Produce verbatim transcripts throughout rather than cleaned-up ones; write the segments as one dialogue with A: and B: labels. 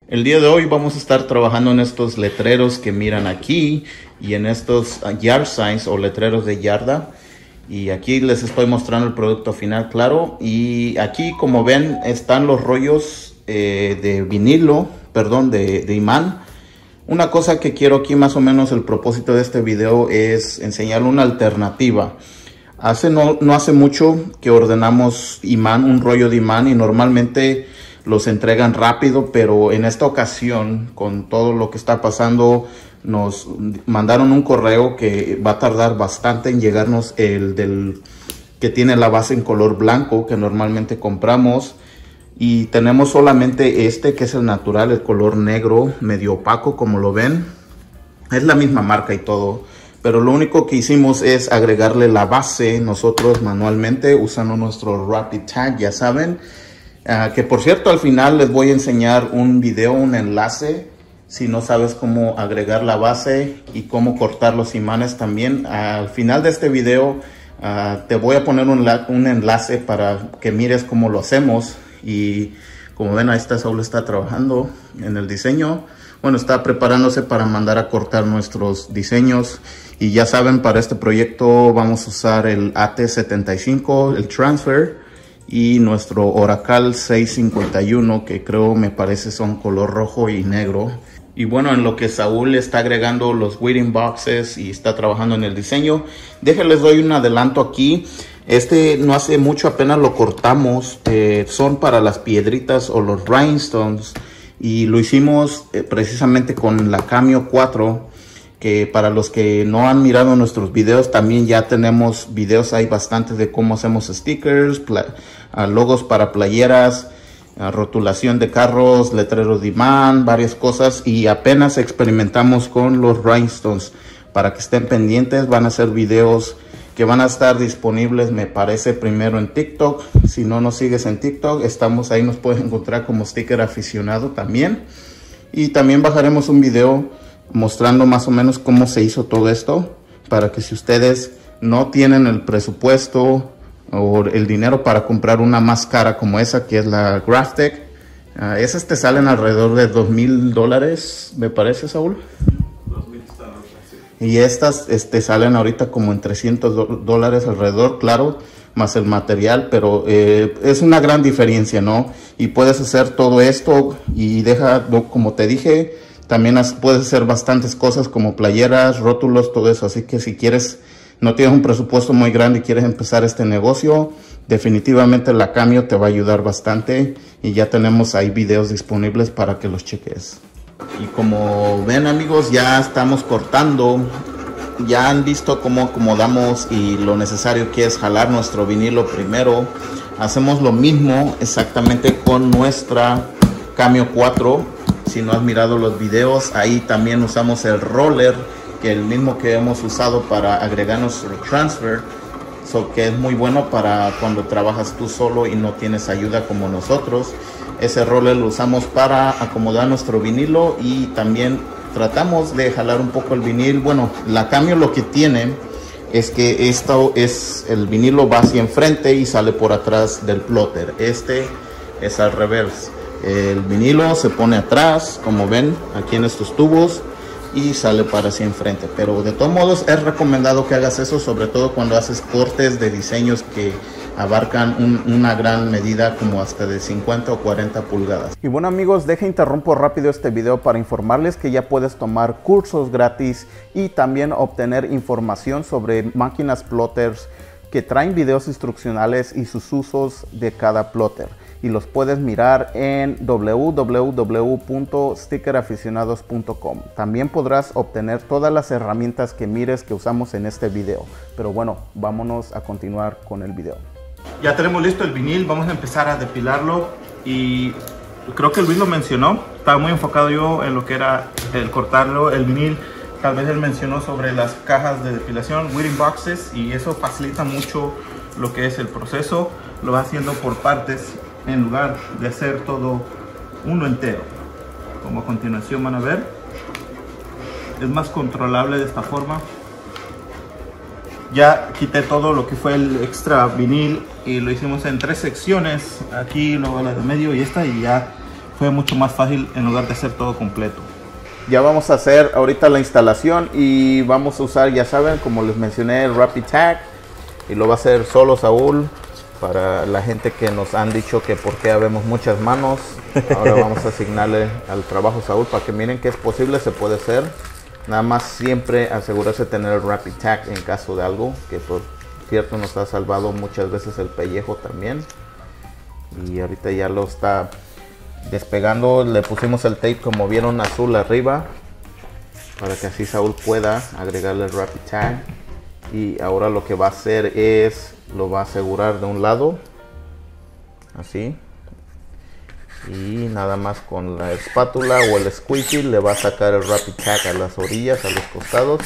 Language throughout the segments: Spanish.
A: El día de hoy vamos a estar trabajando en estos letreros que miran aquí y en estos yard signs o letreros de yarda. Y aquí les estoy mostrando el producto final, claro. Y aquí, como ven, están los rollos eh, de vinilo, perdón, de, de imán. Una cosa que quiero aquí, más o menos el propósito de este video es enseñarle una alternativa. Hace no, no hace mucho que ordenamos imán, un rollo de imán, y normalmente los entregan rápido, pero en esta ocasión, con todo lo que está pasando, nos mandaron un correo que va a tardar bastante en llegarnos, el del que tiene la base en color blanco que normalmente compramos, y tenemos solamente este que es el natural, el color negro medio opaco, como lo ven. Es la misma marca y todo, pero lo único que hicimos es agregarle la base nosotros manualmente usando nuestro Rapid Tag, ya saben. Uh, que por cierto, al final les voy a enseñar un video, un enlace, si no sabes cómo agregar la base y cómo cortar los imanes también. Uh, al final de este video uh, te voy a poner un, un enlace para que mires cómo lo hacemos. Y como ven, ahí está, Saúl está trabajando en el diseño. Bueno, está preparándose para mandar a cortar nuestros diseños. Y ya saben, para este proyecto vamos a usar el A T setenta y cinco, el Transfer, y nuestro Oracle seiscientos cincuenta y uno, que creo, me parece, son color rojo y negro. Y bueno, en lo que Saúl está agregando los weeding boxes y está trabajando en el diseño, déjenles doy un adelanto aquí. Este no hace mucho, apenas lo cortamos. Eh, son para las piedritas o los rhinestones, y lo hicimos eh, precisamente con la Cameo cuatro, que para los que no han mirado nuestros videos, también ya tenemos videos, hay bastantes de cómo hacemos stickers, uh, logos para playeras, uh, rotulación de carros, letreros de imán, varias cosas, y apenas experimentamos con los rhinestones. Para que estén pendientes, van a ser videos que van a estar disponibles, me parece, primero en TikTok. Si no nos sigues en TikTok, estamos ahí, nos puedes encontrar como Sticker Aficionado también. Y también bajaremos un video mostrando más o menos cómo se hizo todo esto, para que si ustedes no tienen el presupuesto o el dinero para comprar una más cara como esa, que es la Graphtec, uh, esas te salen alrededor de dos mil dólares, me parece, Saúl. Y estas este, salen ahorita como en trescientos dólares alrededor, claro, más el material, pero eh, es una gran diferencia, ¿no? Y puedes hacer todo esto y deja, como te dije, también puedes hacer bastantes cosas como playeras, rótulos, todo eso. Así que si quieres, no tienes un presupuesto muy grande y quieres empezar este negocio, definitivamente la Cameo te va a ayudar bastante. Y ya tenemos ahí videos disponibles para que los cheques. Y como ven, amigos, ya estamos cortando. Ya han visto cómo acomodamos y lo necesario que es jalar nuestro vinilo primero. Hacemos lo mismo exactamente con nuestra Cameo cuatro. Si no has mirado los videos, ahí también usamos el roller, que es el mismo que hemos usado para agregar nuestro transfer, so que es muy bueno para cuando trabajas tú solo y no tienes ayuda como nosotros. Ese roller lo usamos para acomodar nuestro vinilo y también tratamos de jalar un poco el vinil. Bueno, la Cameo lo que tiene es que esto es, el vinilo va hacia enfrente y sale por atrás del plotter. Este es al revés. El vinilo se pone atrás, como ven aquí en estos tubos, y sale para hacia enfrente. Pero de todos modos es recomendado que hagas eso, sobre todo cuando haces cortes de diseños que abarcan un, una gran medida, como hasta de cincuenta o cuarenta pulgadas. Y bueno, amigos, deja interrumpo rápido este video para informarles que ya puedes tomar cursos gratis y también obtener información sobre máquinas plotters que traen videos instruccionales y sus usos de cada plotter. Y los puedes mirar en w w w punto sticker aficionados punto com. También podrás obtener todas las herramientas que mires que usamos en este video. Pero bueno, vámonos a continuar con el video. Ya tenemos listo el vinil, vamos a empezar a depilarlo. Y creo que Luis lo mencionó, estaba muy enfocado yo en lo que era el cortarlo, el vinil. Tal vez él mencionó sobre las cajas de depilación, weeding boxes, y eso facilita mucho lo que es el proceso. Lo va haciendo por partes en lugar de hacer todo uno entero, como a continuación van a ver. Es más controlable de esta forma. Ya quité todo lo que fue el extra vinil y lo hicimos en tres secciones, aquí, luego la de medio y esta, y ya
B: fue mucho más fácil en lugar de hacer todo completo.
A: Ya vamos a hacer ahorita la instalación y vamos a usar, ya saben, como les mencioné, el Rapid Tag, y lo va a hacer solo Saúl. Para la gente que nos han dicho que por qué habemos muchas manos, ahora vamos a asignarle al trabajo Saúl para que miren que es posible, se puede hacer. Nada más siempre asegurarse de tener el Rapid Tag en caso de algo, que por cierto nos ha salvado muchas veces el pellejo también. Y ahorita ya lo está despegando, le pusimos el tape como vieron azul arriba, para que así Saúl pueda agregarle el Rapid Tag. Y ahora lo que va a hacer es, lo va a asegurar de un lado, así, y nada más con la espátula o el squeegee le va a sacar el Rapid Tag a las orillas, a los costados.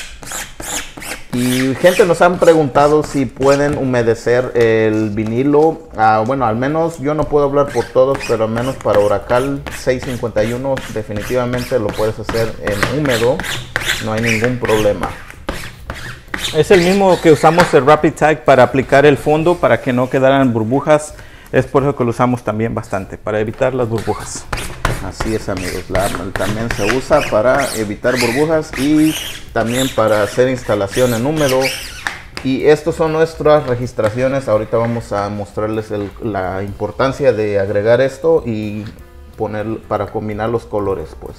A: Y gente nos han preguntado si pueden humedecer el vinilo. Ah, bueno, al menos yo no puedo hablar por todos, pero al menos para Oracal seiscientos cincuenta y uno definitivamente lo puedes hacer en húmedo, no hay ningún problema.
B: Es el mismo que usamos el Rapid Tag para aplicar el fondo para que no quedaran burbujas. Es por eso que lo usamos también bastante, para evitar las burbujas.
A: Así es, amigos, la, también se usa para evitar burbujas y también para hacer instalación en húmedo. Y estos son nuestras registraciones. Ahorita vamos a mostrarles el, la importancia de agregar esto y poner para combinar los colores, pues.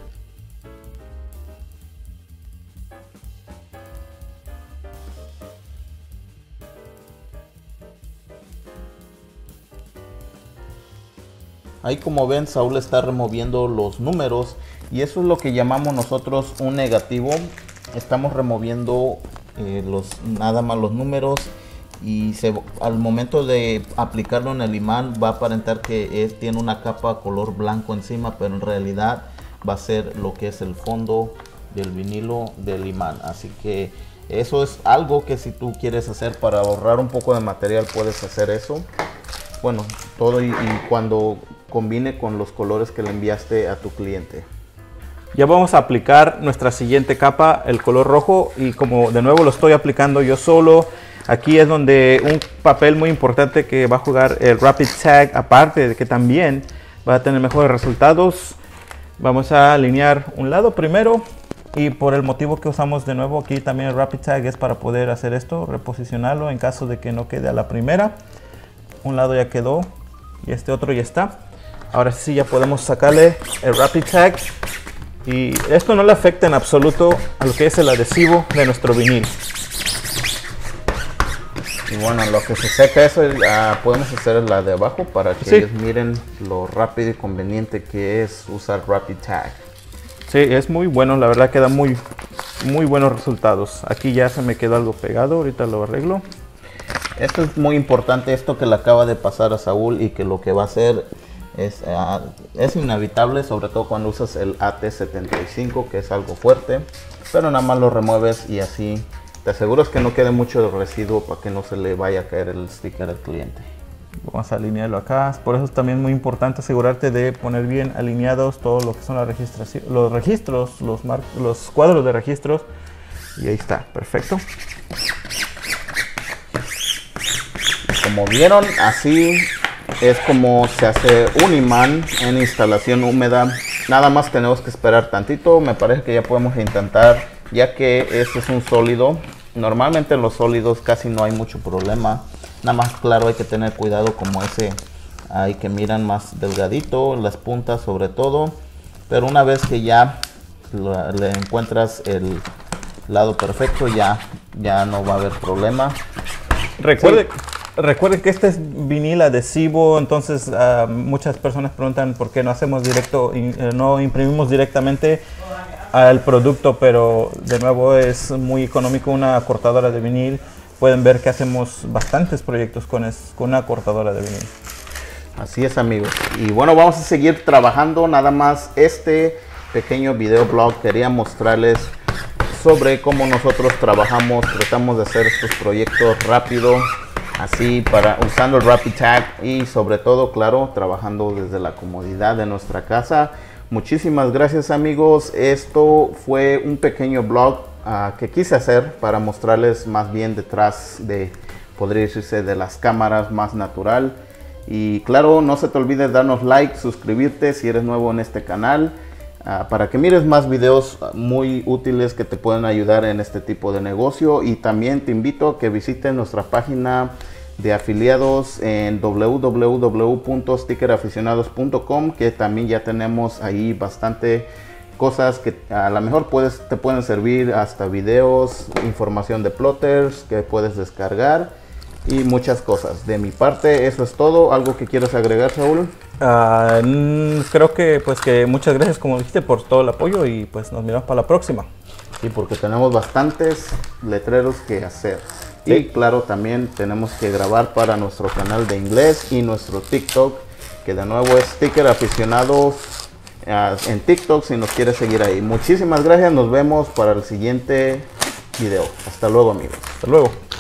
A: Ahí como ven, Saúl está removiendo los números y eso es lo que llamamos nosotros un negativo. Estamos removiendo eh, los, nada más los números y se, al momento de aplicarlo en el imán va a aparentar que es, tiene una capa color blanco encima, pero en realidad va a ser lo que es el fondo del vinilo del imán. Así que eso es algo que si tú quieres hacer para ahorrar un poco de material puedes hacer eso. Bueno, todo y, y cuando combine con los colores que le enviaste a tu cliente.
B: Ya vamos a aplicar nuestra siguiente capa, el color rojo, y como de nuevo lo estoy aplicando yo solo, aquí es donde un papel muy importante que va a jugar el Rapid Tag, aparte de que también va a tener mejores resultados. Vamos a alinear un lado primero y por el motivo que usamos de nuevo aquí también el Rapid Tag es para poder hacer esto, reposicionarlo en caso de que no quede a la primera. Un lado ya quedó y este otro ya está. Ahora sí ya podemos sacarle el Rapid Tag y esto no le afecta en absoluto a lo que es el adhesivo de nuestro vinil.
A: Y bueno, lo que se seca eso uh, podemos hacer la de abajo para que sí. Ellos miren lo rápido y conveniente que es usar Rapid Tag.
B: Sí, es muy bueno, la verdad que da muy, muy buenos resultados. Aquí ya se me quedó algo pegado, ahorita lo arreglo.
A: Esto es muy importante, esto que le acaba de pasar a Saúl y que lo que va a hacer es, uh, es inevitable, sobre todo cuando usas el A T setenta y cinco, que es algo fuerte, pero nada más lo remueves y así te aseguras que no quede mucho de residuo para que no se le vaya a caer el sticker al cliente.
B: Vamos a alinearlo acá, por eso es también muy importante asegurarte de poner bien alineados todo lo que son las registración, los registros, los, mar los cuadros de registros, y ahí está, perfecto.
A: Como vieron, así es como se hace un imán en instalación húmeda. Nada más tenemos que esperar tantito. Me parece que ya podemos intentar, ya que este es un sólido. Normalmente en los sólidos casi no hay mucho problema. Nada más, claro, hay que tener cuidado como ese ahí que miran más delgadito, las puntas sobre todo. Pero una vez que ya lo, le encuentras el lado perfecto, ya, ya no va a haber problema.
B: Recuerde... Sí. Recuerden que este es vinil adhesivo, entonces uh, muchas personas preguntan por qué no hacemos directo, in, eh, no imprimimos directamente al producto, pero de nuevo es muy económico una cortadora de vinil. Pueden ver que hacemos bastantes proyectos con, es, con una cortadora de vinil.
A: Así es, amigos. Y bueno, vamos a seguir trabajando. Nada más este pequeño video blog quería mostrarles sobre cómo nosotros trabajamos, tratamos de hacer estos proyectos rápido. Así, para usando el Rapid Tag y sobre todo, claro, trabajando desde la comodidad de nuestra casa. Muchísimas gracias, amigos. Esto fue un pequeño blog uh, que quise hacer para mostrarles más bien detrás de, podría decirse, de las cámaras, más natural. Y claro, no se te olvide darnos like, suscribirte si eres nuevo en este canal, uh, para que mires más videos muy útiles que te pueden ayudar en este tipo de negocio. Y también te invito a que visites nuestra página de afiliados en w w w punto sticker aficionados punto com, que también ya tenemos ahí bastante cosas que a lo mejor puedes, te pueden servir, hasta videos, información de plotters que puedes descargar y muchas cosas. De mi parte eso es todo. ¿Algo que quieras agregar, Saúl?
B: Uh, creo que pues que muchas gracias, como dijiste, por todo el apoyo, y pues nos miramos para la próxima.
A: Sí, porque tenemos bastantes letreros que hacer. Sí. Y claro, también tenemos que grabar para nuestro canal de inglés y nuestro TikTok, que de nuevo es Sticker Aficionados uh, en TikTok, si nos quieres seguir ahí. Muchísimas gracias, nos vemos para el siguiente video. Hasta luego, amigos.
B: Hasta luego.